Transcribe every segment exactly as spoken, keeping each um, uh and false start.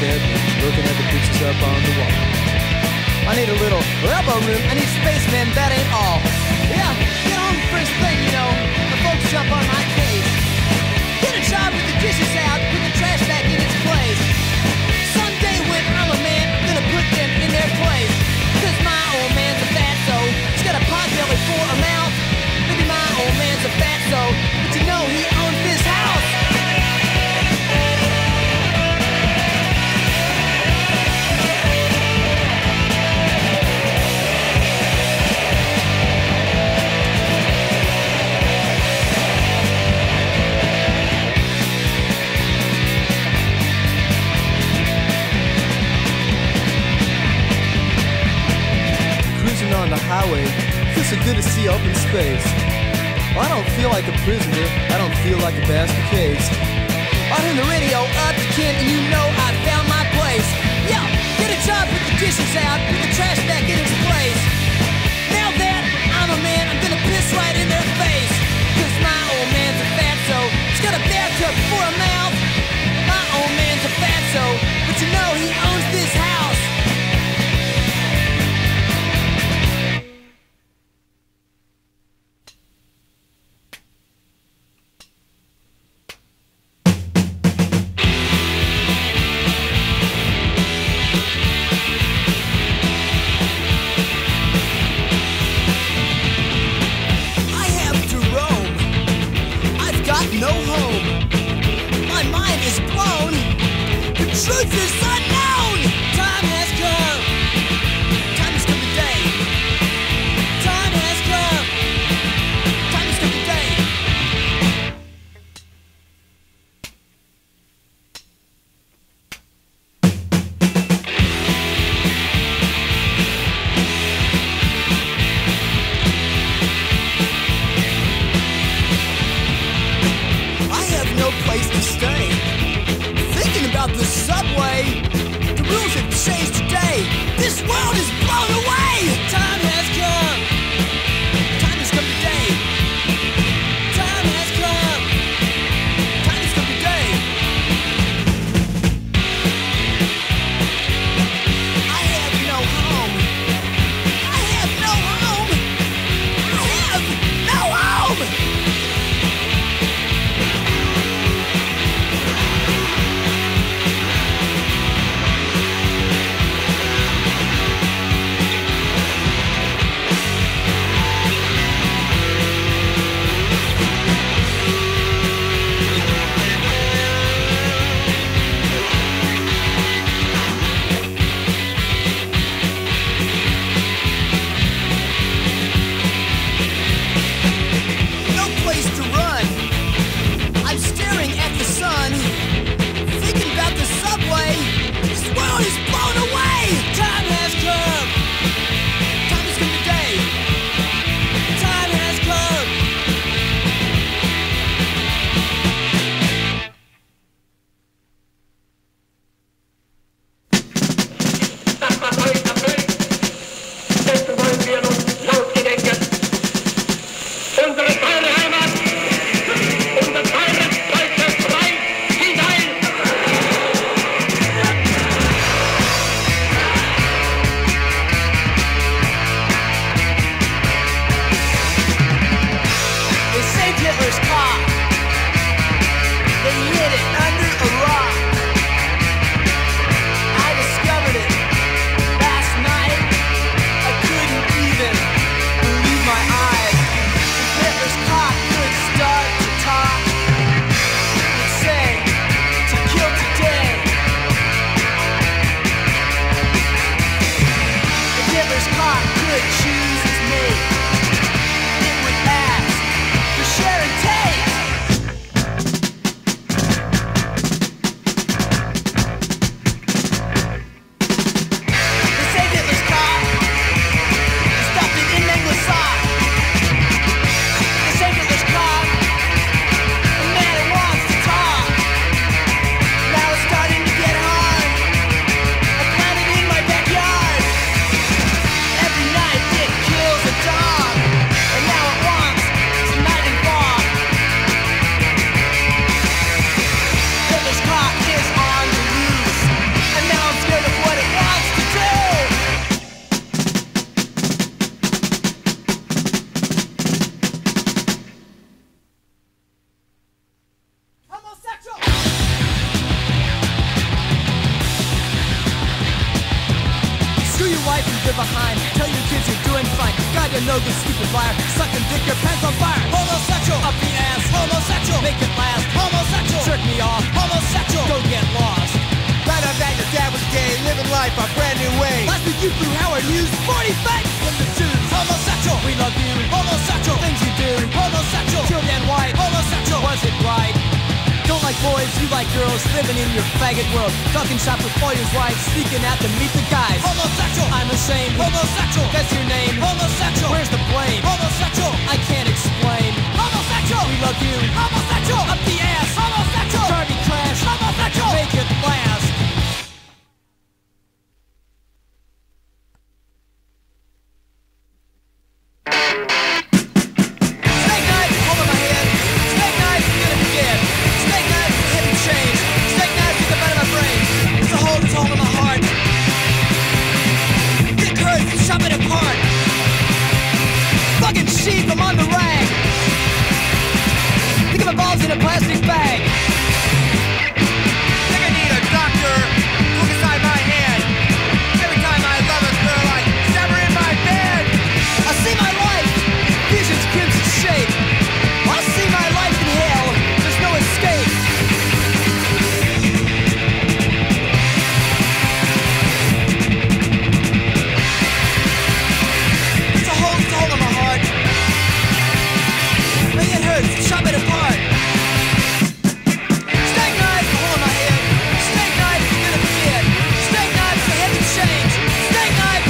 bed, looking at the pictures up on the wall. I need a little elbow room. I need space, man, that ain't all. Yeah, get home first thing, you know. The folks jump on my case. Get a job with the dishes out, put the trash back in its place. Someday when I'm a man, I'm gonna put them in their place. Cause my old man's a fatso. He's got a pot belly for a mouth. Maybe my old man's a fatso, but you know he owns this house. On the highway, feels so good to see open space. Well, I don't feel like a prisoner, I don't feel like a basket case. I turn the radio up to ten and you know I found my place. Yeah, get a job, put the dishes out, put the trash back in its place. Now that I'm a man, I'm gonna piss right in their face. Cause my old man's a fatso, he's got a bathtub for a mouth. My old man's a fatso, but you know he owns this house. Screw your wife and get behind. Tell your kids you're doing fine. God, you're no good, stupid liar. Suck and dick, your pants on fire. Homosexual, up the ass. Homosexual, make it last. Homosexual, jerk me off. Homosexual, go get lost. Found out that your dad was gay, living life a brand new way. Last week you flew Howard Hughes, forty facts from the Jews. Homosexual, we love you. Homosexual, things you do. Homosexual, killed and white. Homosexual, was it right? Don't like boys, you like girls, living in your faggot world. Talking shop with lawyers' wives, sneaking out to meet the guys. Homosexual, I'm ashamed. Homosexual, that's your name. Homosexual, where's the blame? Homosexual, I can't explain. Homosexual, we love you. Homosexual, up the ass. Homosexual, Darby Crash. Homosexual, make it last. Snake knife, over my head. Snake knife, gonna be dead. Snake knife, heavy change. Snake knife, in the bed of my brain. It's a hole, it's a hole in my heart. Dick hurts, chop it apart. Fucking sheep, I'm on the rag. Think of my balls in a plastic bag. Think I need a doctor. Look inside my head. Every time I love a girl, I stab her in my bed. I see my life, vision's crimson shade. I see my life in hell, there's no escape. It's a hole, it's a hole in my heart. Man, it hurts, chop it apart. Snake knife, a hole in my head. Snake knife, gonna be dead. Snake knife's a heavy change. Snake knife.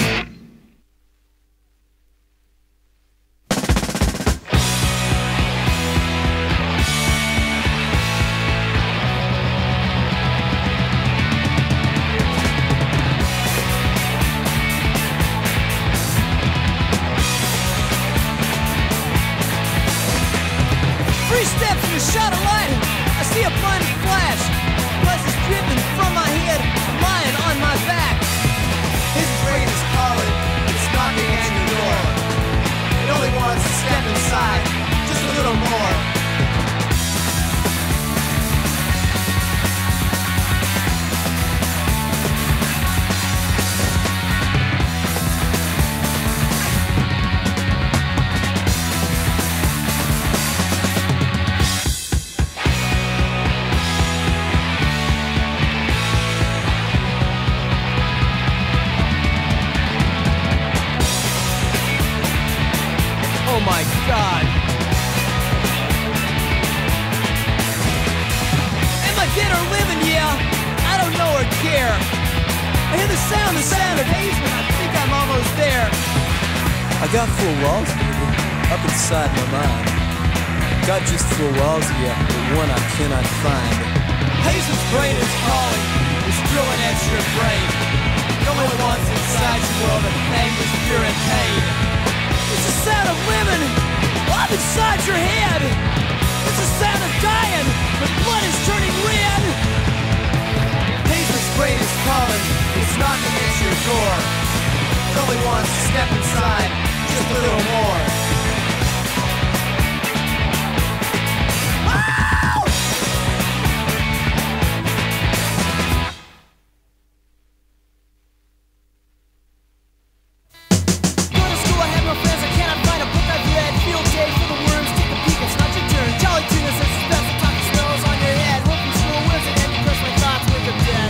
Three steps and a shot of light. I see a blinding flash. Blood is dripping from my head, lying on my back. His brain is calling. It's knocking at your door. It only wants to step inside. Just a little more. Oh my God. Am I dead or living? Yeah, I don't know or care. I hear the sound, the sound of hazement. I think I'm almost there. I got four walls, baby, up inside my mind. Got just four walls, yeah, but one I cannot find. Hazel's brain is calling. It's drilling at your brain. It only wants inside your world of anguish, fear, and pain. It's the sound of living up inside your head. It's the sound of dying, but blood is turning red. Hazel's brain is calling. It's knocking at your door. It only wants to step inside. Just a little more. Go to school, I have no friends, I cannot find a book I've read. Field day for the worms, take a peek, it's not your turn. Jolly tuna says it's best to talk to smells on your head. Hope from school, where's it end? Because my thoughts wake up dead.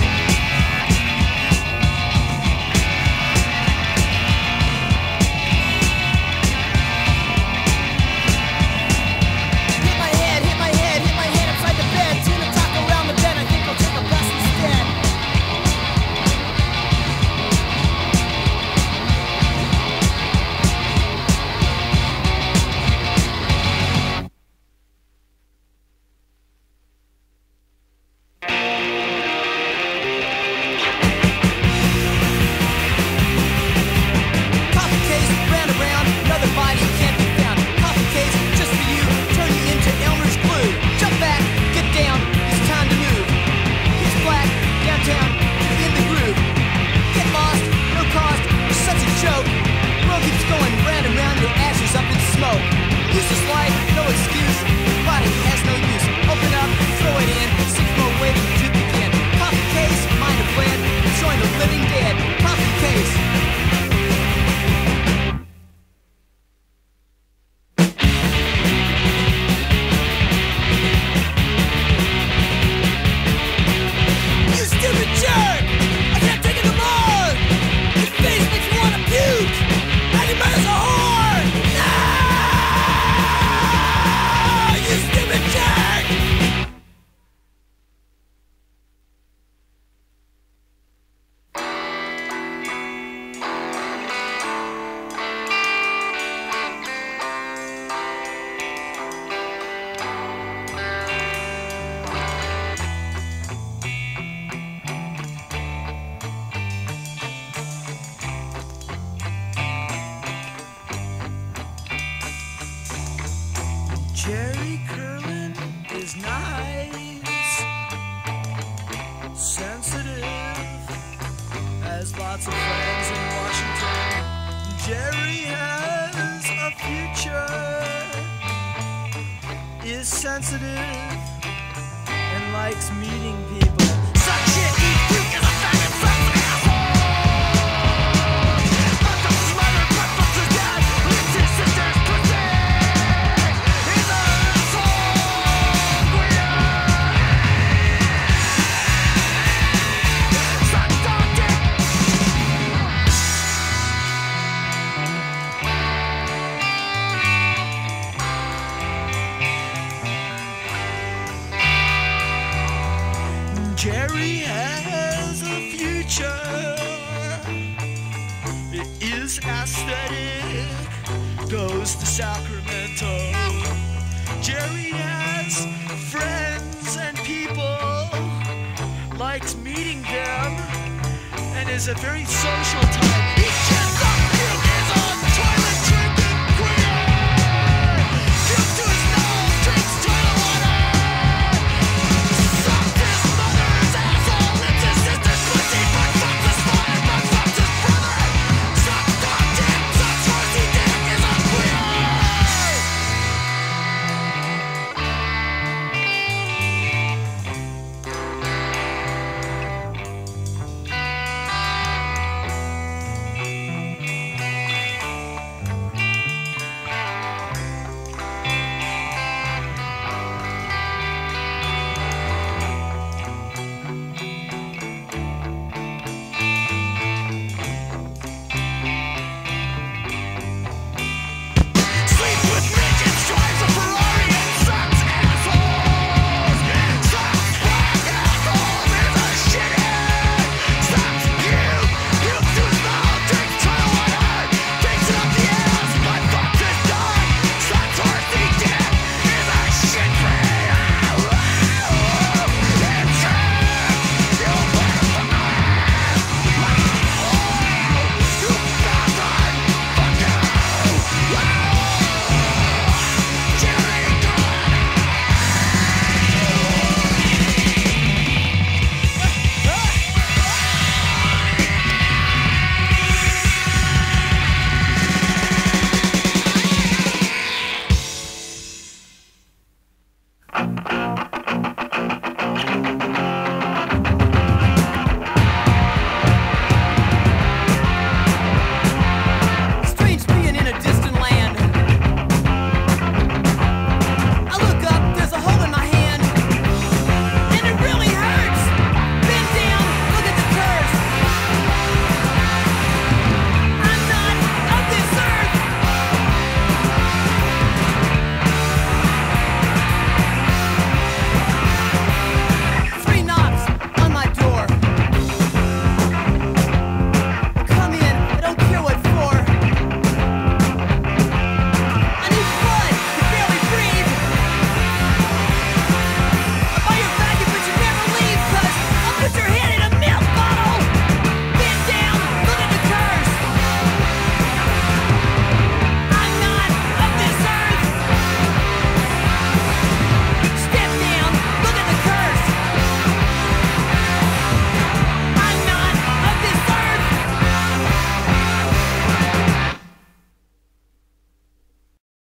sensitive, has lots of friends in Washington. Jerry has a future, is sensitive, and likes meeting people. Suck shit, eat fruit, is a faggot, sucks an asshole. But the mother, but fucks his dad, licks his sister's pussy. He's an asshole, queer. Suck dog dick. Jerry has a future. It is aesthetic. Goes to Sacramento. Jerry has friends and people. Likes meeting them. And is a very social type. He's